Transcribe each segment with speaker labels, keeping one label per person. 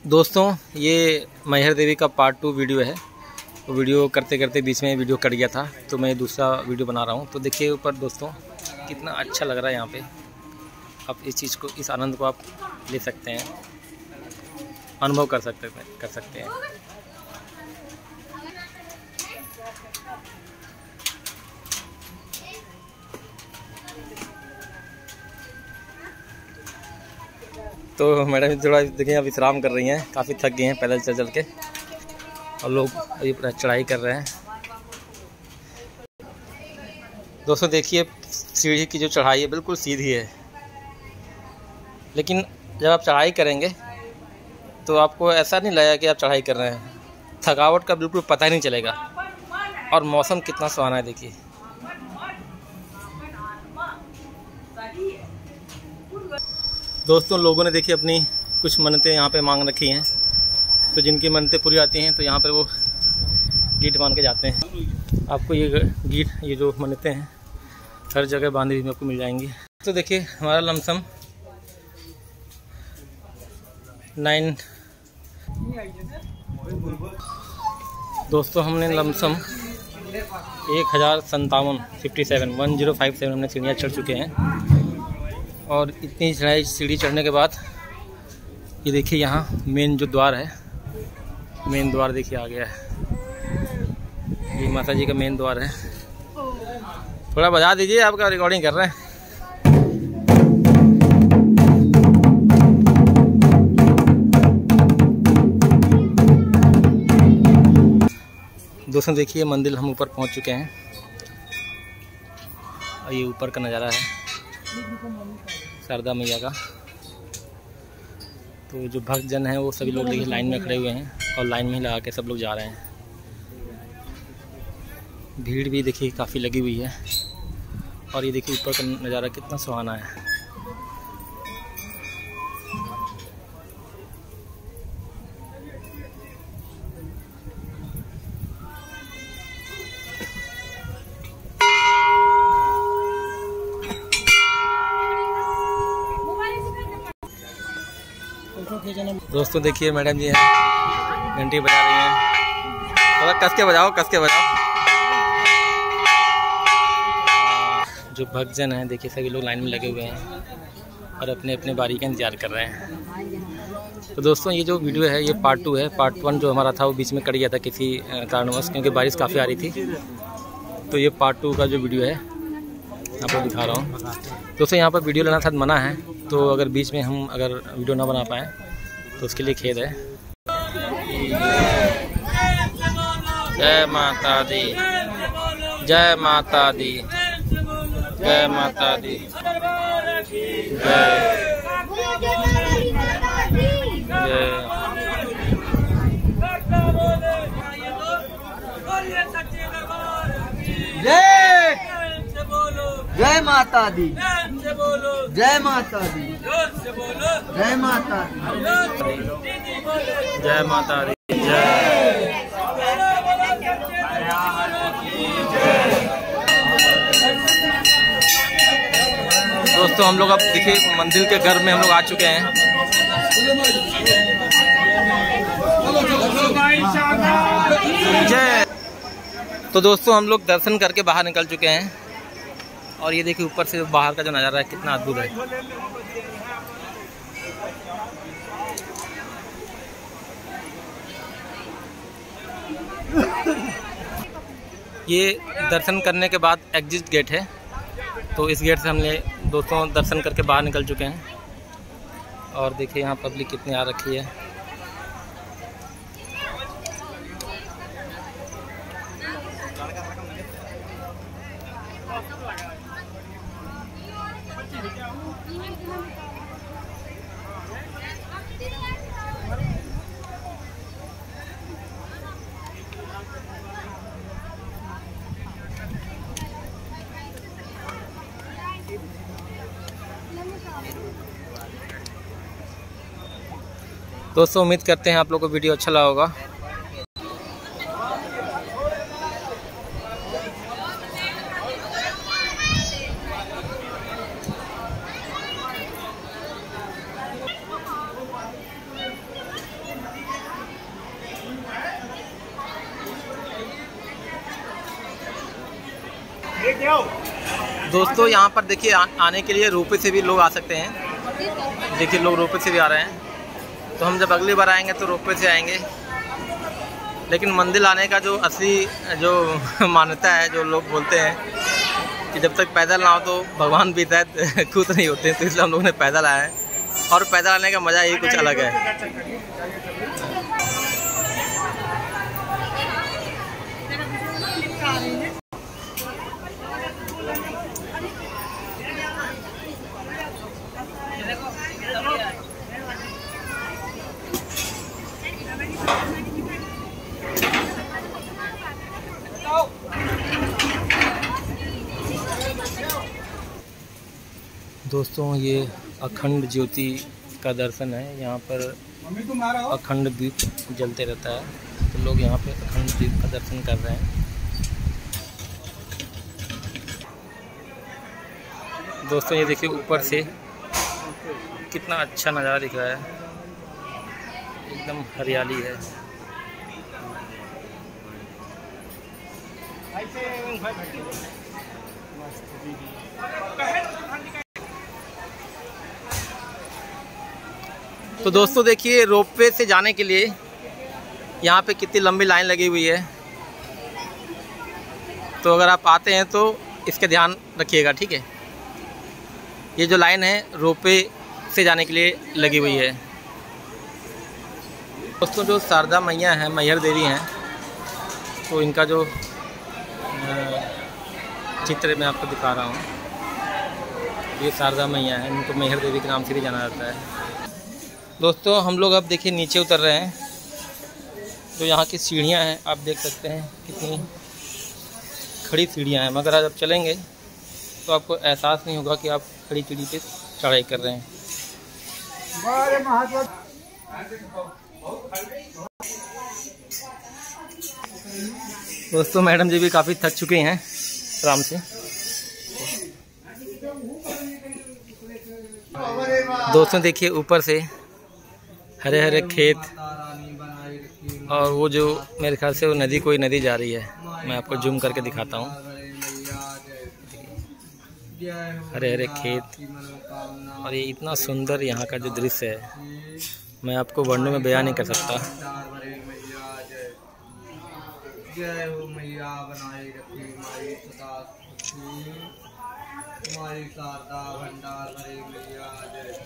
Speaker 1: दोस्तों ये मैहर देवी का पार्ट 2 वीडियो है। तो वीडियो करते करते बीच में वीडियो कट गया था, तो मैं दूसरा वीडियो बना रहा हूँ। तो देखिए ऊपर दोस्तों कितना अच्छा लग रहा है यहाँ पे। आप इस चीज़ को, इस आनंद को आप ले सकते हैं, अनुभव कर सकते हैं। तो मैडम थोड़ा देखिए अब विश्राम कर रही हैं, काफ़ी थक गए हैं पैदल चल के, और लोग अभी पूरा चढ़ाई कर रहे हैं। दोस्तों देखिए सीढ़ी की जो चढ़ाई है बिल्कुल सीधी है, लेकिन जब आप चढ़ाई करेंगे तो आपको ऐसा नहीं लगेगा कि आप चढ़ाई कर रहे हैं। थकावट का बिल्कुल पता ही नहीं चलेगा, और मौसम कितना सुहाना है देखिए। दोस्तों लोगों ने देखिए अपनी कुछ मन्नतें यहाँ पे मांग रखी हैं, तो जिनकी मन्नतें पूरी आती हैं तो यहाँ पर वो गीट मान के जाते हैं। आपको ये गीट, ये जो मन्नतें हैं हर जगह बांधी हुई आपको मिल जाएंगी। तो देखिए हमारा लमसम 9 दोस्तों हमने लमसम 1057 हमने सीढ़ियाँ चढ़ चुके हैं। और इतनी चढ़ाई सीढ़ी चढ़ने के बाद ये देखिए यहाँ मेन जो द्वार है, मेन द्वार देखिए आ गया है। ये माता जी का मेन द्वार है। थोड़ा बजा दीजिए, आपका रिकॉर्डिंग कर रहे हैं। दोस्तों देखिए मंदिर हम ऊपर पहुंच चुके हैं, और ये ऊपर का नज़ारा है शारदा मैया का। तो जो भक्तजन हैं वो सभी लोग देखिए लाइन में खड़े हुए हैं, और लाइन में ही लगा के सब लोग जा रहे हैं। भीड़ भी देखिए काफ़ी लगी हुई है, और ये देखिए ऊपर का नज़ारा कितना सुहाना है। दोस्तों देखिए मैडम जी हैं, घंटी बजा रही हैं। थोड़ा कस के बजाओ, कस के बजाओ। जो भक्तजन हैं देखिए सभी लोग लाइन में लगे हुए हैं, और अपने अपने बारी का इंतजार कर रहे हैं। तो दोस्तों ये जो वीडियो है ये पार्ट 2 है। पार्ट 1 जो हमारा था वो बीच में कट गया था किसी कारणवश, क्योंकि बारिश काफ़ी आ रही थी। तो ये पार्ट 2 का जो वीडियो है आपको दिखा रहा हूँ। दोस्तों यहाँ पर वीडियो लेना शायद मना है, तो अगर बीच में हम अगर वीडियो ना बना पाएँ तो उसके लिए खेद है। जय माता दी, जय माता दी, जय माता दी, जय
Speaker 2: जय माता दी, जय माता दी, जय माता दी,
Speaker 1: जय माता दी, जय। दोस्तों हम लोग अब देखिए मंदिर के घर में हम लोग आ चुके हैं। जय। तो दोस्तों हम लोग दर्शन करके बाहर निकल चुके हैं, और ये देखिए ऊपर से बाहर का जो नज़ारा है कितना अद्भुत है। ये दर्शन करने के बाद एग्जिट गेट है, तो इस गेट से हमने दोस्तों दर्शन करके बाहर निकल चुके हैं। और देखिए यहाँ पब्लिक कितनी आ रखी है। दोस्तों उम्मीद करते हैं आप लोगों को वीडियो अच्छा लगा होगा। दोस्तों यहाँ पर देखिए आने के लिए रोपवे से भी लोग आ सकते हैं। देखिए लोग रोपवे से भी आ रहे हैं, तो हम जब अगली बार आएंगे तो रोपवे से आएंगे। लेकिन मंदिर आने का जो असली जो मान्यता है, जो लोग बोलते हैं कि जब तक पैदल ना हो तो भगवान भी शायद खुश नहीं होते, तो इसलिए हम लोगों ने पैदल आया है। और पैदल आने का मज़ा ही कुछ अलग है। दोस्तों ये अखंड ज्योति का दर्शन है। यहाँ पर अखंड दीप जलते रहता है, तो लोग यहाँ पे अखंड दीप का दर्शन कर रहे हैं। दोस्तों ये देखिए ऊपर से कितना अच्छा नज़ारा दिख रहा है, एकदम हरियाली है। तो दोस्तों देखिए रोपवे से जाने के लिए यहाँ पे कितनी लंबी लाइन लगी हुई है। तो अगर आप आते हैं तो इसका ध्यान रखिएगा, ठीक है। ये जो लाइन है रोपवे से जाने के लिए लगी हुई है। दोस्तों जो शारदा मैया हैं, मैहर देवी हैं, तो इनका जो चित्र मैं आपको दिखा रहा हूँ, ये शारदा मैया है। इनको मैहर देवी के नाम से भी जाना जाता है। दोस्तों हम लोग अब देखिए नीचे उतर रहे हैं। जो यहाँ की सीढ़ियाँ हैं आप देख सकते हैं, कितनी खड़ी सीढ़ियाँ हैं, मगर आज आप चलेंगे तो आपको एहसास नहीं होगा कि आप खड़ी सीढ़ी पे चढ़ाई कर रहे हैं। दोस्तों मैडम जी भी काफ़ी थक चुके हैं आराम से। दोस्तों देखिए ऊपर से हरे हरे खेत, और वो जो मेरे ख्याल से वो नदी, कोई नदी जा रही है। मैं आपको जूम करके दिखाता हूँ। हरे हरे खेत, और ये इतना सुंदर यहाँ का जो दृश्य है, मैं आपको वर्णों में बयान नहीं कर सकता। जय हो मैया बनाए रखे माई सदा तुम्हारी शारदा भंडार भरे मैया जय।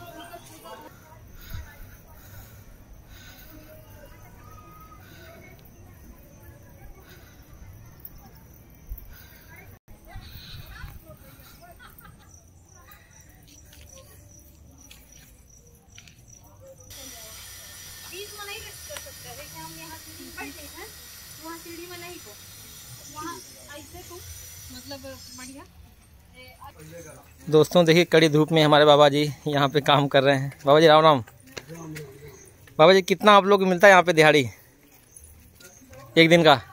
Speaker 3: सीढ़ी में नहीं को वहाँ ऐसे को मतलब बढ़िया।
Speaker 1: दोस्तों देखिए कड़ी धूप में हमारे बाबा जी यहाँ पे काम कर रहे हैं। बाबा जी राम राम। बाबा जी कितना आप लोग को मिलता है यहाँ पे दिहाड़ी एक दिन का?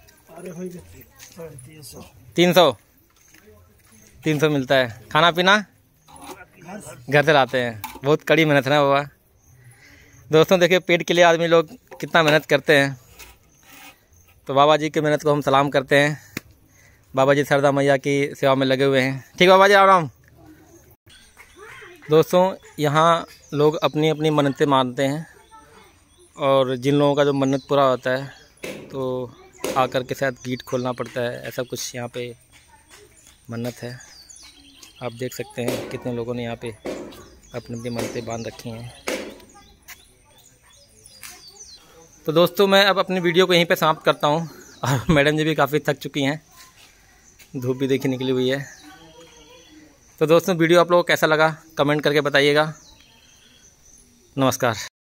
Speaker 1: 300 मिलता है। खाना पीना घर से लाते हैं। बहुत कड़ी मेहनत है ना बाबा। दोस्तों देखिए पेट के लिए आदमी लोग कितना मेहनत करते हैं, तो बाबा जी की मेहनत को हम सलाम करते हैं। बाबा जी शारदा मैया की सेवा में लगे हुए हैं। ठीक बाबा जी राम राम। दोस्तों यहाँ लोग अपनी अपनी मन्नतें मानते हैं, और जिन लोगों का जो मन्नत पूरा होता है तो आकर के शायद गेट खोलना पड़ता है, ऐसा कुछ यहाँ पे मन्नत है। आप देख सकते हैं कितने लोगों ने यहाँ पे अपनी अपनी मन्नतें बांध रखी हैं। तो दोस्तों मैं अब अपनी वीडियो को यहीं पे समाप्त करता हूँ, और मैडम जी भी काफ़ी थक चुकी हैं, धूप भी देखी निकली हुई है। तो दोस्तों वीडियो आप लोगों को कैसा लगा कमेंट करके बताइएगा। नमस्कार।